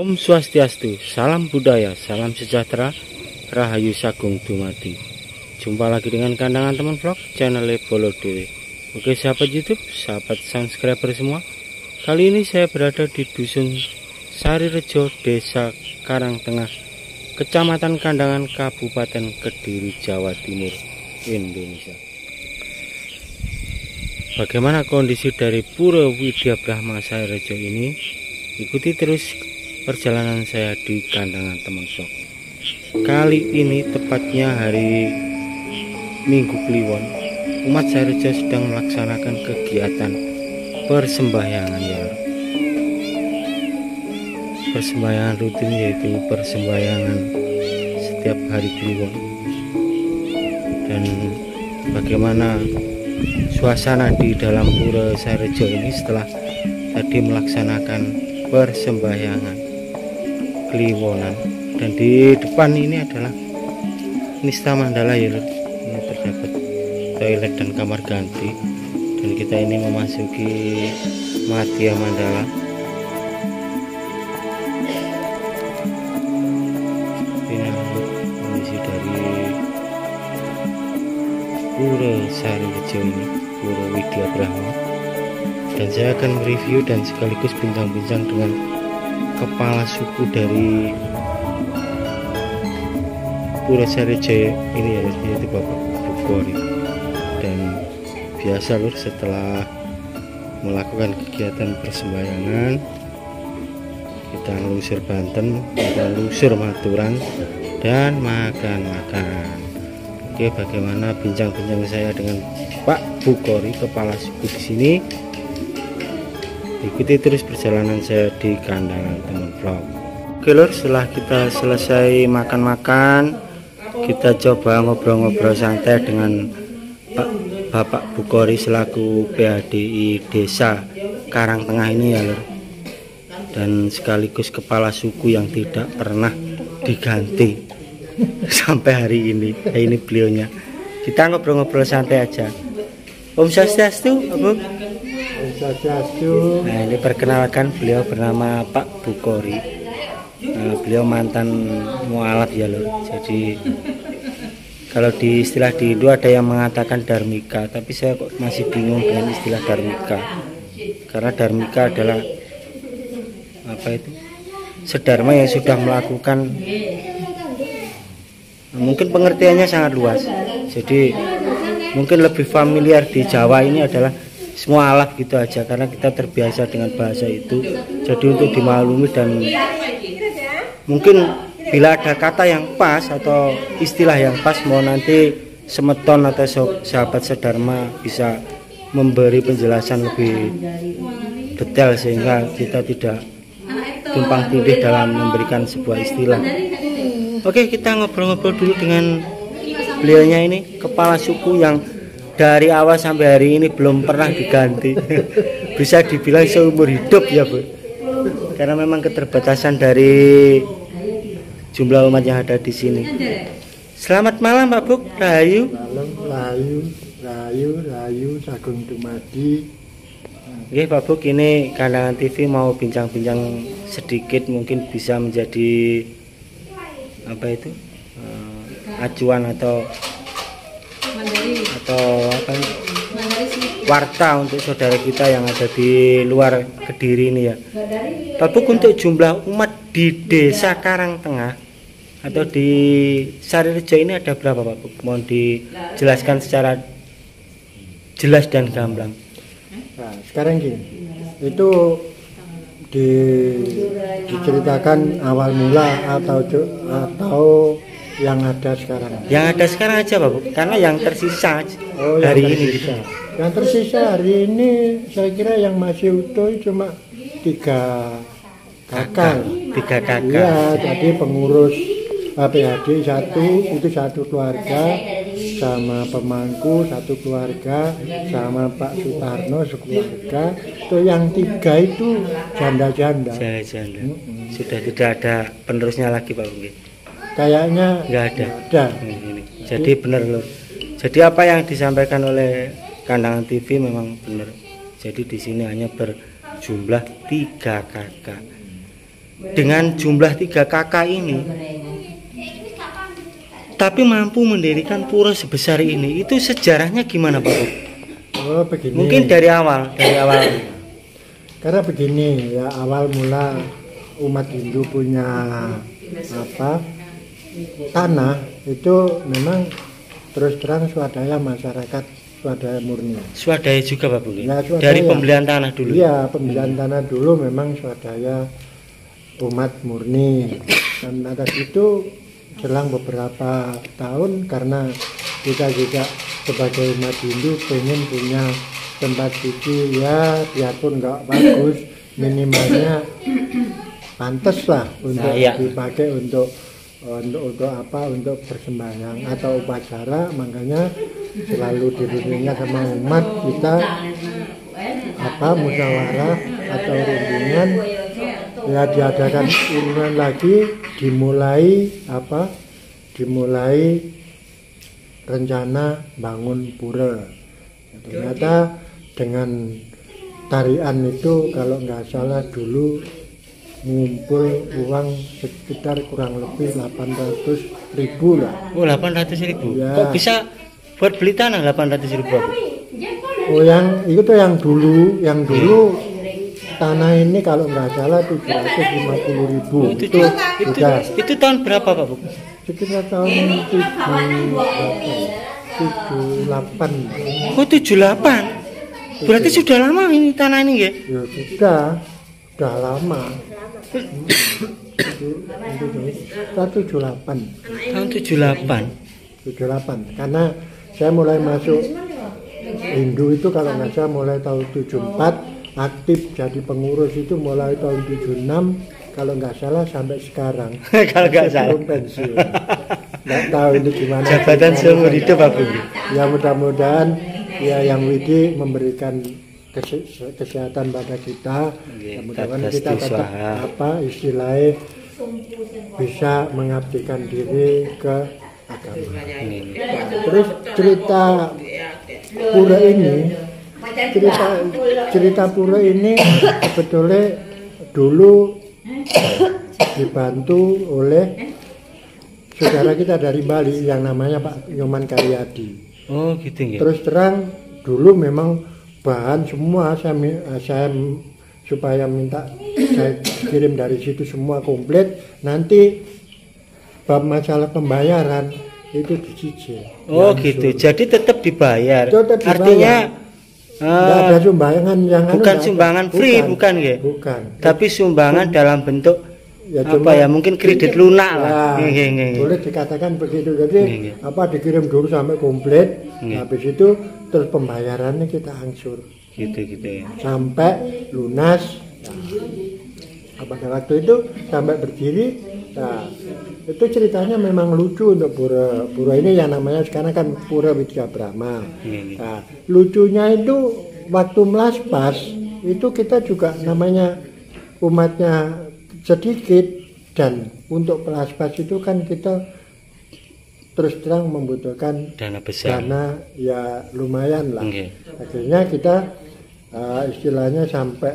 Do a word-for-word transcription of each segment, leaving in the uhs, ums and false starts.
Om Swastiastu, salam budaya, salam sejahtera, Rahayu Sagung Dumadi. Jumpa lagi dengan Kandangan Teman Vlog, channel Bolo Dewe. Oke sahabat YouTube, sahabat subscriber semua, kali ini saya berada di Dusun Sarirejo, Desa Karangtengah, Kecamatan Kandangan, Kabupaten Kediri, Jawa Timur, Indonesia. Bagaimana kondisi dari Pura Widya Brahma Sarirejo ini? Ikuti terus perjalanan saya di Kandangan Teman Vlog. Kali ini tepatnya hari Minggu Kliwon, umat Sarirejo sedang melaksanakan kegiatan persembahyangan ya. Persembahyangan rutin, yaitu persembahyangan setiap hari Kliwon. Dan bagaimana suasana di dalam Pura Sarirejo ini setelah tadi melaksanakan persembahyangan Kliwonan. Dan di depan ini adalah Nista Mandala ya lho. Ini terdapat toilet dan kamar ganti, dan kita ini memasuki Madya Mandala. Ini kondisi dari Pura Sarirejo ini, Pura Widya Brahma. Dan saya akan mereview dan sekaligus bincang-bincang dengan kepala suku dari Pura Sarirejo ini ya, yaitu Bapak Bukori. Dan biasa lur, setelah melakukan kegiatan persembahyangan kita lusur Banten, kita lusur Maturan dan makan-makan. Oke, bagaimana bincang-bincang saya dengan Pak Bukori, kepala suku di sini? Ikuti terus perjalanan saya di Kandangan Teman Vlog. Oke lur, setelah kita selesai makan-makan, kita coba ngobrol-ngobrol santai dengan Pak Bapak Bukori selaku P H D I Desa Karangtengah ini ya lur, dan sekaligus kepala suku yang tidak pernah diganti sampai hari ini. Nah, ini beliaunya. Kita ngobrol-ngobrol santai aja. Om Swastiastu, Om. Nah, ini perkenalkan, beliau bernama Pak Bukori. Nah, beliau mantan mualaf ya lho. Jadi kalau di istilah di Hindu ada yang mengatakan Dharmika, tapi saya kok masih bingung dengan istilah Dharmika. Karena Dharmika adalah apa itu? Sedharma yang sudah melakukan, mungkin pengertiannya sangat luas. Jadi mungkin lebih familiar di Jawa ini adalah semua alaf gitu aja, karena kita terbiasa dengan bahasa itu. Jadi untuk dimaklumi, dan mungkin bila ada kata yang pas atau istilah yang pas, mau nanti Semeton atau sahabat Sedharma bisa memberi penjelasan lebih detail sehingga kita tidak tumpang tindih dalam memberikan sebuah istilah. Oke, kita ngobrol-ngobrol dulu dengan beliaunya ini, kepala suku yang dari awal sampai hari ini belum pernah diganti. Bisa dibilang seumur hidup ya Bu, karena memang keterbatasan dari jumlah umat yang ada di sini. Selamat malam Pak Buk, Rahayu. Malam, Rahayu, Rahayu, Rahayu Sagung Dumadi. Oke Pak Buk, ini Kandangan T V mau bincang-bincang sedikit, mungkin bisa menjadi apa itu uh, acuan atau atau apa ini, warta untuk saudara kita yang ada di luar Kediri ini ya. Pak Buk, untuk jumlah umat di Desa Karangtengah atau di Sarirejo ini ada berapa Pak Buk? Mohon dijelaskan secara jelas dan gamblang. Nah, sekarang gini, itu di, diceritakan awal mula atau atau yang ada sekarang? Yang ada sekarang aja Pak Buk, karena yang tersisa oh, hari yang ini tersisa. Yang tersisa hari ini saya kira yang masih utuh cuma tiga kakak. Tiga kakak. Iya, jadi pengurus P H D satu itu satu keluarga, sama pemangku satu keluarga, sama Pak Sutarno sekeluarga. Itu yang tiga itu janda-janda. Janda-janda. Hmm. Sudah tidak ada penerusnya lagi Pak Buk? Kayaknya nggak ada. ada. Ini. Jadi benar loh. Jadi apa yang disampaikan oleh Kandangan T V memang benar. Jadi di sini hanya berjumlah tiga kakak. dengan jumlah tiga kakak ini, tapi mampu mendirikan pura sebesar ini, itu sejarahnya gimana Pak? Oh begini. Mungkin dari awal, dari awal. Karena begini ya, awal mula umat Hindu punya apa tanah itu memang terus terang swadaya masyarakat, swadaya murni. Swadaya juga Pak Bung. Ya, dari pembelian tanah dulu. Iya, pembelian tanah dulu memang swadaya umat murni. Dan atas itu selang beberapa tahun karena kita juga sebagai umat Hindu pengen punya tempat suci ya, biarpun nggak bagus, minimalnya pantas lah untuk nah, iya. dipakai untuk untuk untuk apa untuk persembahyang atau upacara. Makanya selalu dirinya sama umat kita apa musyawarah atau rundingan ya, diadakan urunan lagi, dimulai apa dimulai rencana bangun pura. Ternyata dengan tarian itu kalau nggak salah dulu ngumpul uang sekitar kurang lebih delapan ratus ribu lah. Oh, delapan ratus ribu? Ya. Kok bisa buat beli tanah delapan ratus ribu? Oh, yang itu tuh yang dulu, yang dulu tanah ini kalau nggak salah tujuh ratus lima puluh ribu. Oh, itu, itu, itu, itu, itu tahun berapa Pak Bu? Sekitar tahun tujuh delapan. Oh, tujuh delapan. Berarti sudah lama ini tanah ini ya? Ya sudah, sudah lama. Tahun tujuh delapan. Tahun tujuh delapan. tujuh delapan. Karena saya mulai masuk Hindu itu kalau nggak salah mulai tahun tujuh empat, aktif jadi pengurus itu mulai tahun tujuh enam, kalau nggak salah sampai sekarang. Kalau nggak salah. Pensiun. Nggak tahu ini gimana. Jabatan seumur hidup Pak Bung. Ya mudah-mudahan ya yang Widi memberikan kesehatan pada kita, ya, mudah-mudahan kita tetap apa istilahnya bisa mengabdikan diri ke agama. Terus cerita pura ini, cerita cerita pura ini sebetulnya dulu dibantu oleh saudara kita dari Bali yang namanya Pak Nyoman Karyadi. Oh gitu ya. Terus terang dulu memang bahan semua saya, saya supaya minta saya kirim dari situ semua komplit. Nanti bab masalah pembayaran itu dicicil. Oh gitu. Jadi tetap dibayar. Tetap dibayar. Artinya tidak uh, ada sumbangan yang bukan anu, sumbangan free bukan, bukan ya? Bukan. Tapi sumbangan hmm. dalam bentuk ya, apa ya mungkin kredit lunak lah. Ya, nge, nge, nge. Boleh dikatakan begitu. Jadi nge, nge. apa dikirim dulu sampai komplit, nge. Habis itu terus pembayarannya kita angsur. Gitu gitu ya. Sampai lunas. Nah, pada waktu itu sampai berdiri. Nah, itu ceritanya memang lucu untuk pura pura ini yang namanya sekarang kan Pura Widya Brahma. Nah, lucunya itu waktu melaspas itu kita juga namanya umatnya sedikit, dan untuk pelaspas itu kan kita terus terang membutuhkan dana besar, dana ya lumayan lah. Okay. Akhirnya kita uh, istilahnya sampai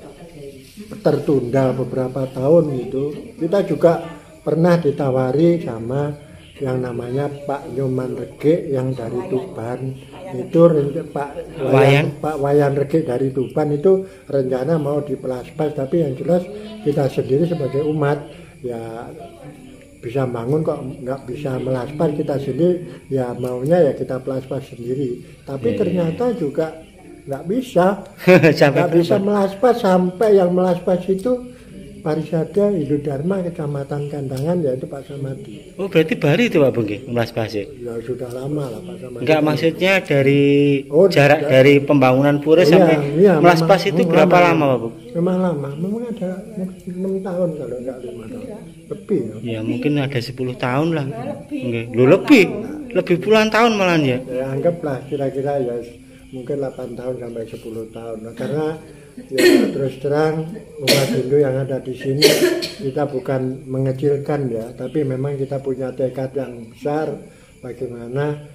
tertunda beberapa tahun itu. Kita juga pernah ditawari sama yang namanya Pak Nyoman Rege yang dari Tuban. Itu Pak Wayan, Pak Wayan Rege dari Tuban itu rencana mau dipelaspas, tapi yang jelas kita sendiri sebagai umat ya bisa bangun kok nggak bisa melaspas kita sendiri, ya maunya ya kita pelaspas sendiri. Tapi yeah, ternyata yeah. juga nggak bisa, nggak bisa melaspas sampai yang melaspas itu Parisada Hindu Dharma Kecamatan Kandangan, yaitu Pak Samadi. Oh berarti baru itu Pak Bung melaspas ya? Ya sudah lama lah Pak Samadi. Enggak, maksudnya dari oh, tidak. jarak dari pembangunan pura oh, sampai iya, iya, melaspas memang, itu memang berapa lama, lama Pak Bung? Memang lama, memang ada enam tahun kalau enggak lima tahun. Lebih ya. Ya mungkin ada sepuluh tahun lah. Enggak, lu lebih, nah, lebih puluhan tahun malah ya. Ya anggaplah kira-kira ya mungkin delapan tahun sampai sepuluh tahun. Nah, karena ya terus terang umat Hindu yang ada di sini kita bukan mengecilkan ya, tapi memang kita punya tekad yang besar bagaimana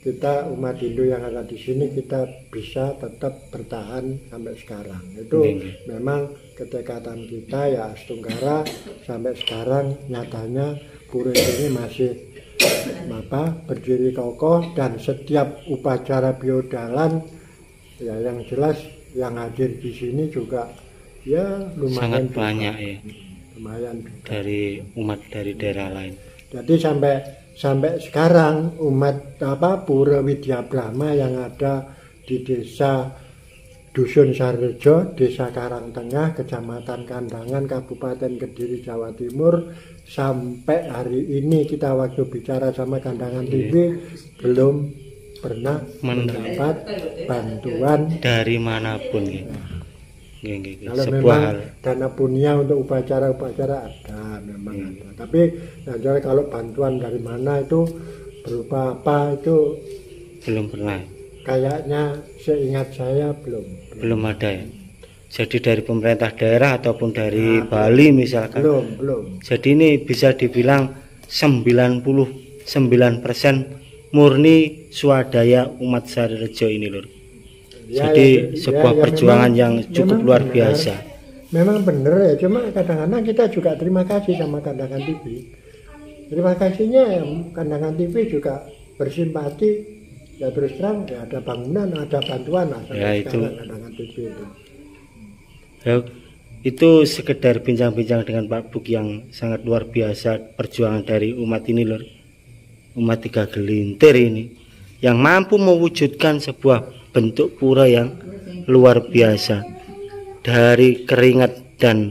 kita umat Hindu yang ada di sini kita bisa tetap bertahan sampai sekarang. Itu Oke. memang ketekatan kita ya Astunggara sampai sekarang nyatanya pura ini masih apa berdiri kokoh, dan setiap upacara biodalan ya yang jelas yang hadir di sini juga ya lumayan sangat banyak ya, lumayan juga. dari umat dari daerah lain. Jadi sampai sampai sekarang umat apa Pura Widya Brahma yang ada di desa Dusun Sarrejo, Desa Karangtengah, Kecamatan Kandangan, Kabupaten Kediri, Jawa Timur, sampai hari ini kita waktu bicara sama Kandangan T V belum pernah mendapat bantuan dari manapun ya. Nggih, nggih, nggih. Kalau Sebuah memang hal dana punya untuk upacara-upacara ada, memang Hmm. ada. Tapi nah, jadi kalau bantuan dari mana itu berupa apa itu belum pernah, kayaknya seingat saya belum. belum ada ya. Jadi dari pemerintah daerah ataupun dari Nah, Bali misalkan. Belum, belum. Jadi ini bisa dibilang sembilan puluh sembilan persen murni swadaya umat Sarrejo ini lur. Ya, Jadi ya, sebuah ya, ya, perjuangan memang- yang cukup memang luar benar. biasa. Memang benar ya, cuma kadang-kadang kita juga terima kasih sama Kandangan T V. Terima kasihnya ya, Kandangan T V juga bersimpati, ya terus terang ya ada bangunan, ada bantuan lah sampai Ya, itu. sekarang Kandangan T V itu. Ya, itu sekedar bincang-bincang dengan Pak Buk yang sangat luar biasa perjuangan dari umat ini lur. Umat tiga gelintir ini yang mampu mewujudkan sebuah bentuk pura yang luar biasa dari keringat dan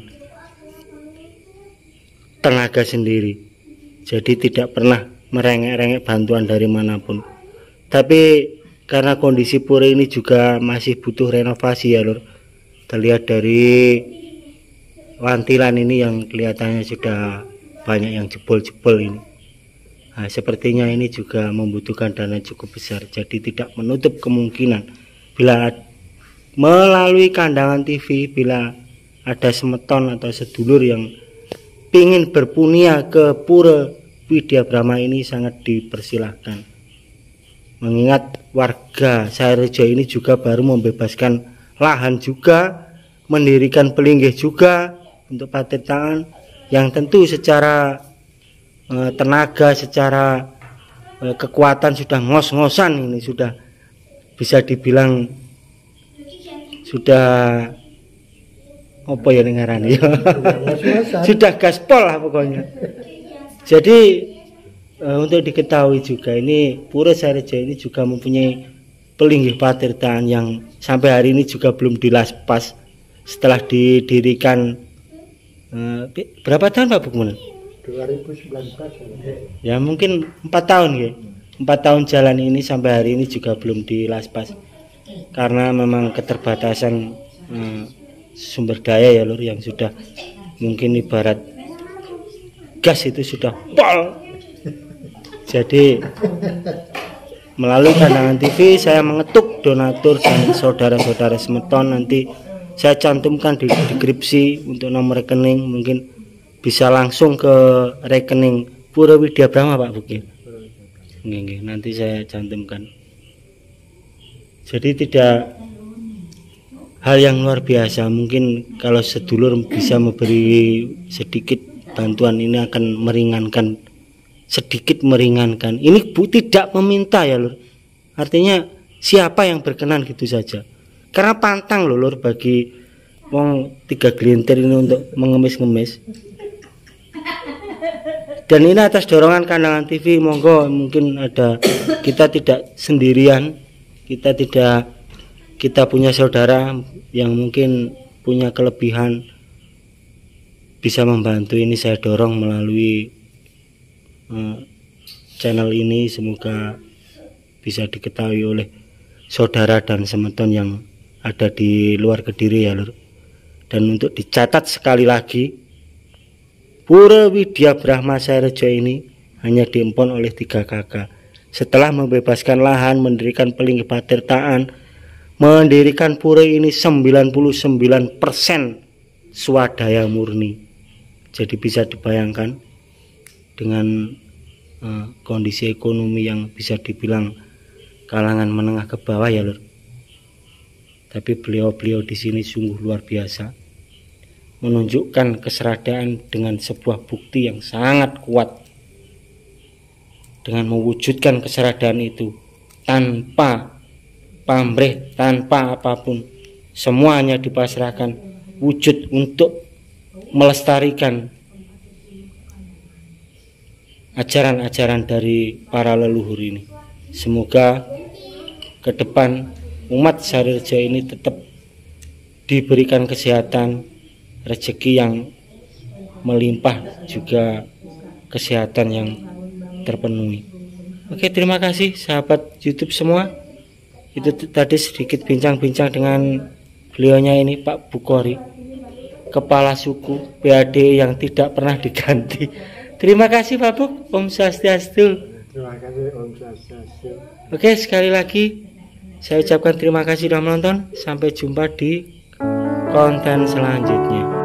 tenaga sendiri. Jadi tidak pernah merengek-rengek bantuan dari manapun. Tapi karena kondisi pura ini juga masih butuh renovasi ya lur. Terlihat dari lantilan ini yang kelihatannya sudah banyak yang jebol-jebol ini. Nah, sepertinya ini juga membutuhkan dana cukup besar. Jadi tidak menutup kemungkinan bila melalui Kandangan T V, bila ada semeton atau sedulur yang ingin berpunia ke Pura Widya Brahma ini sangat dipersilahkan. Mengingat warga Sarrejo ini juga baru membebaskan lahan juga, mendirikan pelinggih juga untuk patirtaan yang tentu secara eh, tenaga, secara eh, kekuatan sudah ngos-ngosan, ini sudah bisa dibilang sudah apa ya ngarani ya. Sudah gaspol lah pokoknya. Jadi eh, untuk diketahui juga ini Pura Sarrejo ini juga mempunyai pelinggih patirtaan yang sampai hari ini juga belum dilaspas setelah didirikan eh, berapa tahun Pak Bukmun? dua ribu sembilan belas Ya mungkin empat tahun ya. Empat tahun jalan ini sampai hari ini juga belum dilaspas karena memang keterbatasan eh, sumber daya ya lur, yang sudah mungkin ibarat gas itu sudah pol. Jadi melalui Kandangan T V saya mengetuk donatur dan saudara-saudara semeton, nanti saya cantumkan di deskripsi untuk nomor rekening, mungkin bisa langsung ke rekening Pura Widya Brahma Pak Bukit. Nggih, nggih, nanti saya cantumkan. Jadi tidak hal yang luar biasa, mungkin kalau sedulur bisa memberi sedikit bantuan ini akan meringankan, sedikit meringankan. Ini bu tidak meminta ya lur, artinya siapa yang berkenan gitu saja, karena pantang loh lur bagi wong tiga gelintir ini untuk mengemis-ngemis. Dan ini atas dorongan Kandangan T V, monggo mungkin ada, kita tidak sendirian, kita tidak, kita punya saudara yang mungkin punya kelebihan bisa membantu. Ini saya dorong melalui uh, channel ini, semoga bisa diketahui oleh saudara dan semeton yang ada di luar Kediri ya lur. Dan untuk dicatat sekali lagi, Pura Widya Brahma Sarrejo ini hanya diempon oleh tiga kakak. Setelah membebaskan lahan, mendirikan pelinggih patirtaan, mendirikan pura ini sembilan puluh sembilan persen swadaya murni. Jadi bisa dibayangkan dengan uh, kondisi ekonomi yang bisa dibilang kalangan menengah ke bawah ya lur. Tapi beliau-beliau di sini sungguh luar biasa, menunjukkan keseradaan dengan sebuah bukti yang sangat kuat. Dengan mewujudkan keseradaan itu tanpa pamrih, tanpa apapun, semuanya dipasrahkan wujud untuk melestarikan ajaran-ajaran dari para leluhur ini. Semoga ke depan umat Sarirejo ini tetap diberikan kesehatan, rezeki yang melimpah, juga kesehatan yang terpenuhi. Oke, terima kasih sahabat YouTube semua. Itu tadi sedikit bincang-bincang dengan beliaunya ini, Pak Bukhori, kepala suku P A D yang tidak pernah diganti. Terima kasih Pak Buk. Om Swastiastu. Terima kasih Om Swastiastu. Oke, sekali lagi saya ucapkan terima kasih sudah menonton. Sampai jumpa di konten selanjutnya.